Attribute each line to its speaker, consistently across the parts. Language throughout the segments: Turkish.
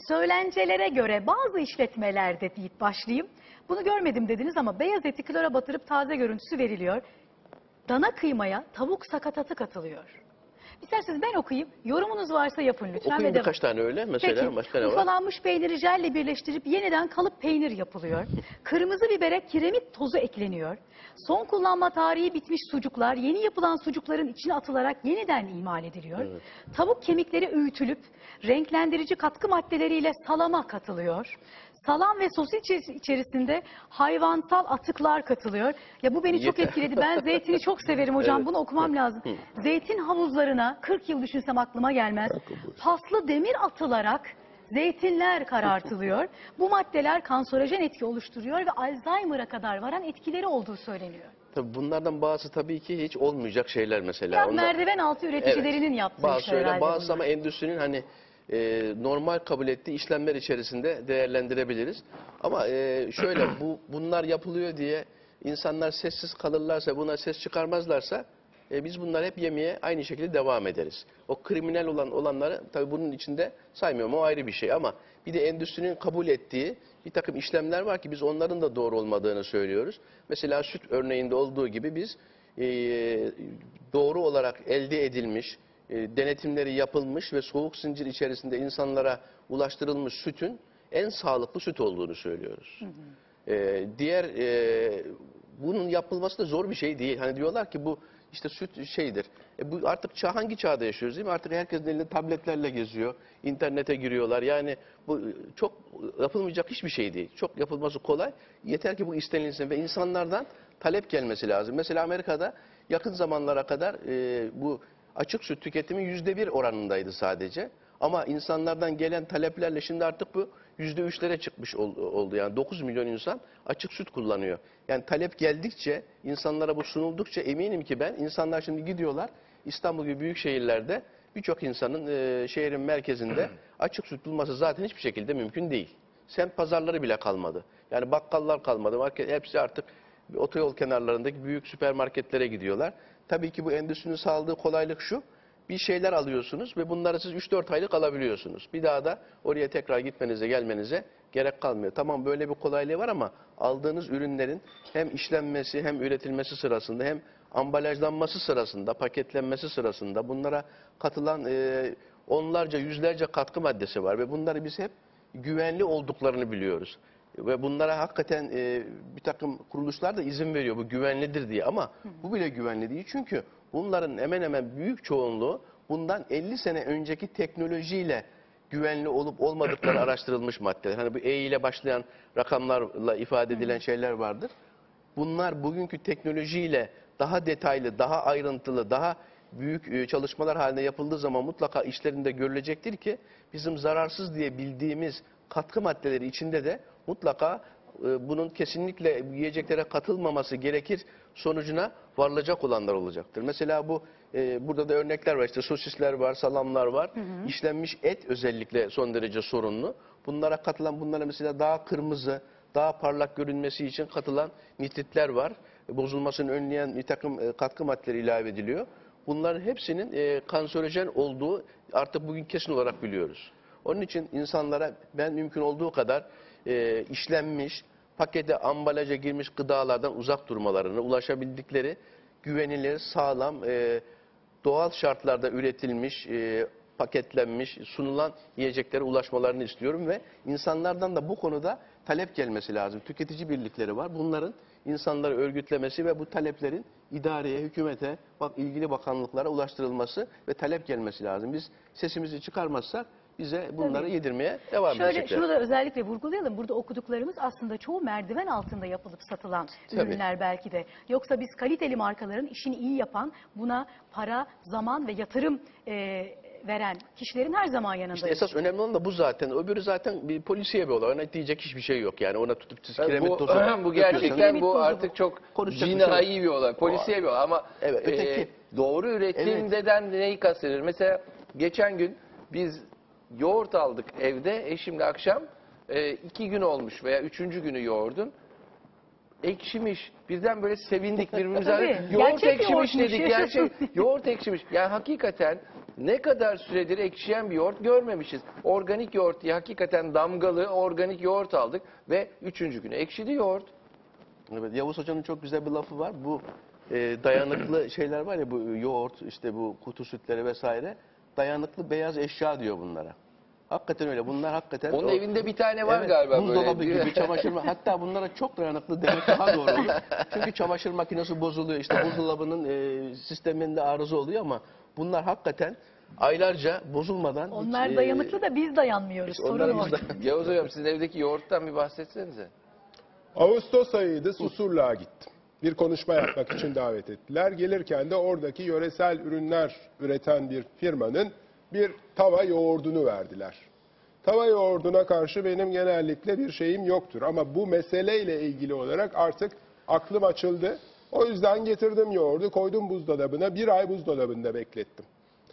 Speaker 1: Söylencelere göre bazı işletmelerde deyip başlayayım. Bunu görmedim dediniz ama beyaz eti klora batırıp taze görüntüsü veriliyor. Dana kıymaya tavuk sakatatı katılıyor. İsterseniz ben okuyayım. Yorumunuz varsa yapın lütfen.
Speaker 2: Okuyun birkaç tane öyle. Mesela
Speaker 1: Peki,
Speaker 2: başka ne var?
Speaker 1: ufalanmış peyniri jelle birleştirip yeniden kalıp peynir yapılıyor. Kırmızı bibere kiremit tozu ekleniyor. Son kullanma tarihi bitmiş sucuklar yeni yapılan sucukların içine atılarak yeniden imal ediliyor.
Speaker 2: Evet.
Speaker 1: Tavuk kemikleri öğütülüp renklendirici katkı maddeleriyle salama katılıyor. Salam ve sosis içerisinde hayvansal atıklar katılıyor. Ya bu beni çok
Speaker 2: Yeter.
Speaker 1: etkiledi. Ben zeytini çok severim hocam.
Speaker 2: Evet.
Speaker 1: Bunu okumam lazım. Zeytin havuzlarına 40 yıl düşünsem aklıma gelmez. Paslı demir atılarak zeytinler karartılıyor. Bu maddeler kanserojen etki oluşturuyor ve Alzheimer'a kadar varan etkileri olduğu söyleniyor.
Speaker 2: Tabii bunlardan bazı tabii ki hiç olmayacak şeyler mesela.
Speaker 1: Ya
Speaker 2: Onlar,
Speaker 1: merdiven altı üreticilerinin yaptığı
Speaker 2: bazı
Speaker 1: işler
Speaker 2: öyle,
Speaker 1: herhalde
Speaker 2: bazı
Speaker 1: bunlar.
Speaker 2: ama endüstrinin hani normal kabul ettiği işlemler içerisinde değerlendirebiliriz. Ama şöyle bunlar yapılıyor diye insanlar sessiz kalırlarsa, buna ses çıkarmazlarsa biz bunları hep yemeye aynı şekilde devam ederiz. O kriminal olanları tabii bunun içinde saymıyorum, o ayrı bir şey, ama bir de endüstrinin kabul ettiği bir takım işlemler var ki biz onların da doğru olmadığını söylüyoruz. Mesela süt örneğinde olduğu gibi biz doğru olarak elde edilmiş, denetimleri yapılmış ve soğuk zincir içerisinde insanlara ulaştırılmış sütün en sağlıklı süt olduğunu söylüyoruz. Diğer bunun yapılması da zor bir şey değil. Hani diyorlar ki bu işte süt şeydir. Bu artık hangi çağda yaşıyoruz değil mi? Artık herkesin elinde tabletlerle geziyor. İnternete giriyorlar. Yani bu çok yapılmayacak hiçbir şey değil. Çok yapılması kolay. Yeter ki bu istenilsin ve insanlardan talep gelmesi lazım. Mesela Amerika'da yakın zamanlara kadar bu açık süt tüketimi %1 oranındaydı sadece. Ama insanlardan gelen taleplerle şimdi artık bu %3'lere çıkmış oldu. Yani 9 milyon insan açık süt kullanıyor. Yani talep geldikçe, insanlara bu sunuldukça eminim ki insanlar şimdi gidiyorlar İstanbul gibi büyük şehirlerde birçok insanın şehrin merkezinde açık süt bulması zaten hiçbir şekilde mümkün değil. Semt pazarları bile kalmadı. Yani bakkallar kalmadı. Market, hepsi artık otoyol kenarlarındaki büyük süpermarketlere gidiyorlar. Tabii ki bu endüstrinin sağladığı kolaylık şu: bir şeyler alıyorsunuz ve bunları siz 3-4 aylık alabiliyorsunuz. Bir daha da oraya tekrar gitmenize, gelmenize gerek kalmıyor. Tamam, böyle bir kolaylığı var ama aldığınız ürünlerin hem işlenmesi hem üretilmesi sırasında hem ambalajlanması sırasında, paketlenmesi sırasında bunlara katılan onlarca, yüzlerce katkı maddesi var ve bunları biz hep güvenli olduklarını biliyoruz. Ve bunlara hakikaten bir takım kuruluşlar da izin veriyor bu güvenlidir diye, ama bu bile güvenli değil. Çünkü bunların hemen hemen büyük çoğunluğu bundan 50 sene önceki teknolojiyle güvenli olup olmadıkları araştırılmış maddeler. Hani bu E ile başlayan rakamlarla ifade edilen şeyler vardır. Bunlar bugünkü teknolojiyle daha detaylı, daha ayrıntılı, daha büyük çalışmalar halinde yapıldığı zaman mutlaka işlerinde görülecektir ki bizim zararsız diye bildiğimiz katkı maddeleri içinde de mutlaka bunun kesinlikle yiyeceklere katılmaması gerekir sonucuna varılacak olanlar olacaktır. Mesela burada da örnekler var. İşte sosisler var, salamlar var. İşlenmiş et özellikle son derece sorunlu. Bunlara mesela daha kırmızı, daha parlak görünmesi için katılan nitritler var. Bozulmasını önleyen bir takım katkı maddeleri ilave ediliyor. Bunların hepsinin kanserojen olduğu artık bugün kesin olarak biliyoruz. Onun için insanlara ben mümkün olduğu kadar işlenmiş, pakete, ambalaja girmiş gıdalardan uzak durmalarını, ulaşabildikleri güvenilir, sağlam, doğal şartlarda üretilmiş, paketlenmiş, sunulan yiyeceklere ulaşmalarını istiyorum ve insanlardan da bu konuda talep gelmesi lazım. Tüketici birlikleri var. Bunların insanları örgütlemesi ve bu taleplerin idareye, hükümete, ilgili bakanlıklara ulaştırılması ve talep gelmesi lazım. Biz sesimizi çıkarmazsak bize bunları yedirmeye devam edecekler.
Speaker 1: Şunu da özellikle vurgulayalım. Burada okuduklarımız aslında çoğu merdiven altında yapılıp satılan ürünler belki de. Yoksa biz kaliteli markaların işini iyi yapan, buna para, zaman ve yatırım veren kişilerin her zaman yanındayız.
Speaker 2: İşte esas önemli olan da bu zaten. Öbürü zaten bir polisiye bir olay. Ona diyecek hiçbir şey yok yani. Ona tutup siz kiremit tozu
Speaker 3: bu gerçekten bu artık çok cinayi bir olay. Polisiye bir olay ama
Speaker 2: öteki
Speaker 3: doğru üretimden neyi kastedilir? Mesela geçen gün biz yoğurt aldık evde eşimle akşam. 2 gün olmuş veya 3. günü yoğurdun. Ekşimiş. Birden böyle sevindik birbirimize. Yoğurt ekşimiş dedik. Gerçek yoğurt ekşimiş. Yani hakikaten Ne kadar süredir ekşiyen bir yoğurt görmemişiz. Organik yoğurt diye hakikaten damgalı organik yoğurt aldık ve 3. günü ekşidi yoğurt.
Speaker 2: Evet, Yavuz Hoca'nın çok güzel bir lafı var. Bu dayanıklı şeyler var ya, bu yoğurt, işte bu kutu sütleri vesaire. Dayanıklı beyaz eşya diyor bunlara. Hakikaten öyle. Bunlar hakikaten...
Speaker 3: Onun evinde bir tane var
Speaker 2: Evet,
Speaker 3: galiba
Speaker 2: buzdolabı
Speaker 3: böyle.
Speaker 2: gibi, çamaşır hatta bunlara çok dayanıklı demek daha doğru olur. Çünkü çamaşır makinesi bozuluyor. İşte buzdolabının sisteminde arıza oluyor ama bunlar hakikaten aylarca bozulmadan...
Speaker 1: Onlar
Speaker 2: hiç,
Speaker 1: dayanıklı da biz dayanmıyoruz. Sorun o.
Speaker 2: onlarımızda...
Speaker 3: Yavuz Hocam sizin evdeki yoğurttan bir bahsetsenize.
Speaker 4: Ağustos ayıydı, Susurluğa gittim. Bir konuşma yapmak için davet ettiler. Gelirken de oradaki yöresel ürünler üreten bir firmanın bir tava yoğurdunu verdiler. Tava yoğurduna karşı benim genellikle bir şeyim yoktur. Ama bu meseleyle ilgili olarak artık aklım açıldı. O yüzden getirdim yoğurdu, koydum buzdolabına. 1 ay buzdolabında beklettim.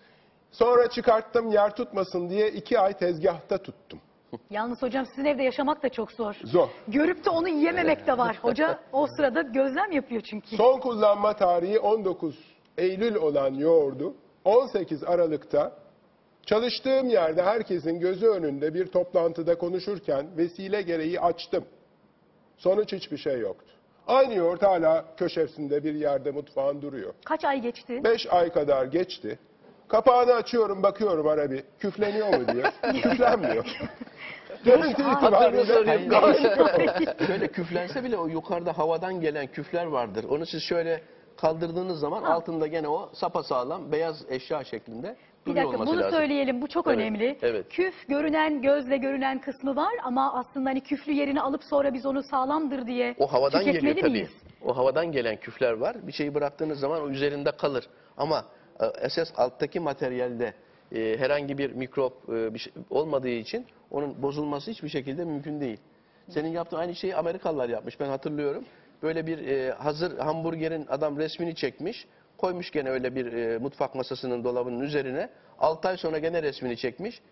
Speaker 4: Sonra çıkarttım, yer tutmasın diye 2 ay tezgahta tuttum.
Speaker 1: Yalnız hocam sizin evde yaşamak da çok zor.
Speaker 4: Zor.
Speaker 1: Görüp de onu yiyememek de var. Hoca o sırada gözlem yapıyor çünkü.
Speaker 4: Son kullanma tarihi 19 Eylül olan yoğurdu 18 Aralık'ta çalıştığım yerde herkesin gözü önünde bir toplantıda konuşurken vesile gereği açtım. Sonuç hiçbir şey yoktu. Aynı yoğurt hala köşesinde bir yerde mutfağın duruyor.
Speaker 1: Kaç ay geçti?
Speaker 4: 5 ay kadar geçti. Kapağını açıyorum, bakıyorum ara bir. Küfleniyor mu diye. Küflenmiyor. Görüntü
Speaker 2: Hatırını
Speaker 4: itibariyle
Speaker 2: soruyorum. Şöyle küflense bile o yukarıda havadan gelen küfler vardır. Onu siz şöyle kaldırdığınız zaman altında gene o sapasağlam beyaz eşya şeklinde
Speaker 1: Bir
Speaker 2: duruyor
Speaker 1: dakika
Speaker 2: olması
Speaker 1: bunu
Speaker 2: lazım.
Speaker 1: söyleyelim, bu çok
Speaker 2: Evet,
Speaker 1: önemli.
Speaker 2: evet.
Speaker 1: Küf görünen, gözle görünen kısmı var ama aslında hani küflü yerini alıp sonra biz onu sağlamdır diye
Speaker 2: O havadan
Speaker 1: tüketmeli
Speaker 2: geliyor tabii.
Speaker 1: miyiz?
Speaker 2: O havadan gelen küfler var. Bir şeyi bıraktığınız zaman o üzerinde kalır. Ama esas alttaki materyalde herhangi bir mikrop bir şey olmadığı için onun bozulması hiçbir şekilde mümkün değil. Senin yaptığın aynı şeyi Amerikalılar yapmış. Ben hatırlıyorum. Böyle bir hazır hamburgerin adam resmini çekmiş. Koymuş gene öyle bir mutfak masasının dolabının üzerine. 6 ay sonra gene resmini çekmiş.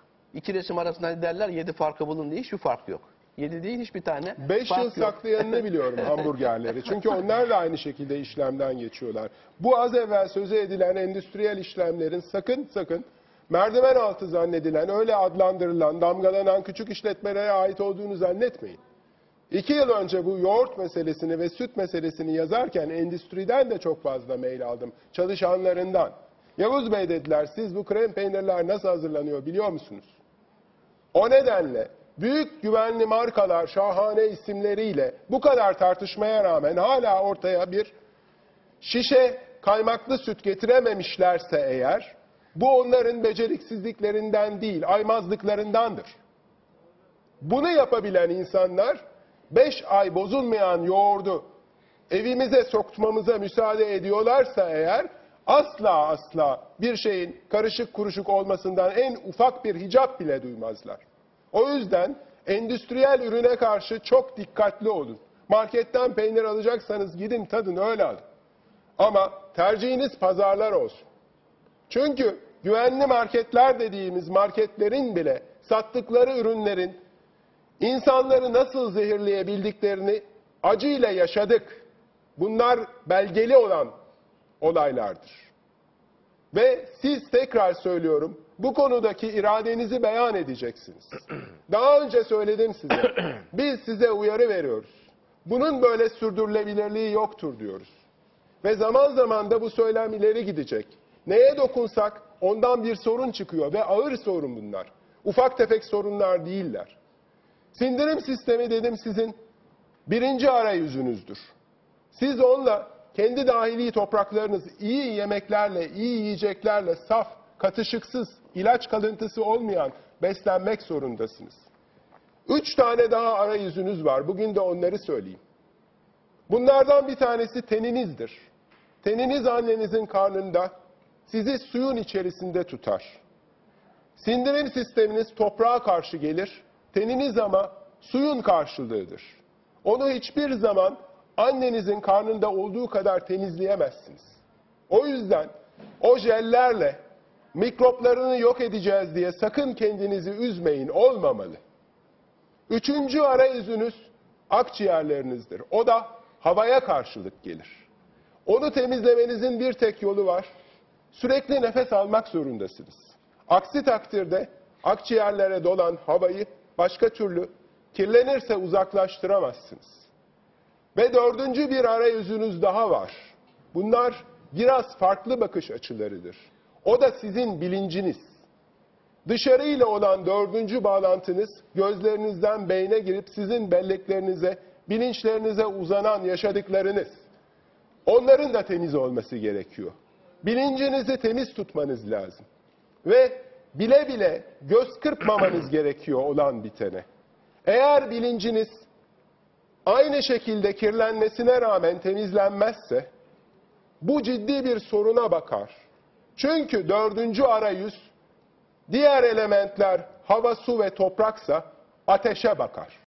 Speaker 2: 2 resim arasında hani derler 7 farkı bulun diye hiçbir fark yok. 7 değil hiçbir tane
Speaker 4: 5
Speaker 2: fark
Speaker 4: yıl
Speaker 2: yok.
Speaker 4: saklayanını biliyorum hamburgerleri. Çünkü onlar da aynı şekilde işlemden geçiyorlar. Bu az evvel sözü edilen endüstriyel işlemlerin sakın merdiven altı zannedilen, öyle adlandırılan, damgalanan küçük işletmelere ait olduğunu zannetmeyin. 2 yıl önce bu yoğurt meselesini ve süt meselesini yazarken endüstriden de çok fazla mail aldım. Çalışanlarından. Yavuz Bey dediler, siz bu krem peynirler nasıl hazırlanıyor biliyor musunuz? O nedenle büyük güvenli markalar şahane isimleriyle bu kadar tartışmaya rağmen hala ortaya bir şişe kaymaklı süt getirememişlerse eğer, bu onların beceriksizliklerinden değil, aymazlıklarındandır. Bunu yapabilen insanlar 5 ay bozulmayan yoğurdu evimize sokmamıza müsaade ediyorlarsa eğer, asla bir şeyin karışık kuruşuk olmasından en ufak bir hicap bile duymazlar. O yüzden endüstriyel ürüne karşı çok dikkatli olun. Marketten peynir alacaksanız gidin tadın öyle alın. Ama tercihiniz pazarlar olsun. Çünkü güvenli marketler dediğimiz marketlerin bile sattıkları ürünlerin insanları nasıl zehirleyebildiklerini acıyla yaşadık. Bunlar belgeli olan olaylardır. Ve siz, tekrar söylüyorum, bu konudaki iradenizi beyan edeceksiniz. Daha önce söyledim size. Biz size uyarı veriyoruz. Bunun böyle sürdürülebilirliği yoktur diyoruz. Ve zaman zaman da bu söylem ileri gidecek. Neye dokunsak ondan bir sorun çıkıyor ve ağır sorun bunlar. Ufak tefek sorunlar değiller. Sindirim sistemi dedim sizin birinci arayüzünüzdür. Siz onunla kendi dahili topraklarınız iyi yemeklerle, iyi yiyeceklerle saf, katışıksız, ilaç kalıntısı olmayan beslenmek zorundasınız. 3 tane daha arayüzünüz var. Bugün de onları söyleyeyim. Bunlardan bir tanesi teninizdir. Teniniz annenizin karnında sizi suyun içerisinde tutar. Sindirim sisteminiz toprağa karşı gelir. Teniniz ama suyun karşılığıdır. Onu hiçbir zaman annenizin karnında olduğu kadar temizleyemezsiniz. O yüzden o jellerle mikroplarını yok edeceğiz diye sakın kendinizi üzmeyin, olmamalı. 3. arayüzünüz akciğerlerinizdir. O da havaya karşılık gelir. Onu temizlemenizin bir tek yolu var. sürekli nefes almak zorundasınız. Aksi takdirde akciğerlere dolan havayı başka türlü kirlenirse uzaklaştıramazsınız. Ve dördüncü bir arayüzünüz daha var. Bunlar biraz farklı bakış açılarıdır. O da sizin bilinciniz. Dışarıyla olan dördüncü bağlantınız gözlerinizden beyne girip sizin belleklerinize, bilinçlerinize uzanan yaşadıklarınız. Onların da temiz olması gerekiyor. Bilincinizi temiz tutmanız lazım. Ve bile bile göz kırpmamanız gerekiyor olan bitene. Eğer bilinciniz aynı şekilde kirlenmesine rağmen temizlenmezse bu ciddi bir soruna bakar. Çünkü dördüncü arayüz diğer elementler hava, su ve topraksa ateşe bakar.